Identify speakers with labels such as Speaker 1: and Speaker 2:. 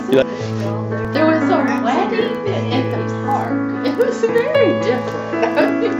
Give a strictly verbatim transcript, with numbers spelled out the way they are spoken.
Speaker 1: You like-
Speaker 2: There was a wedding in the park. It was very different.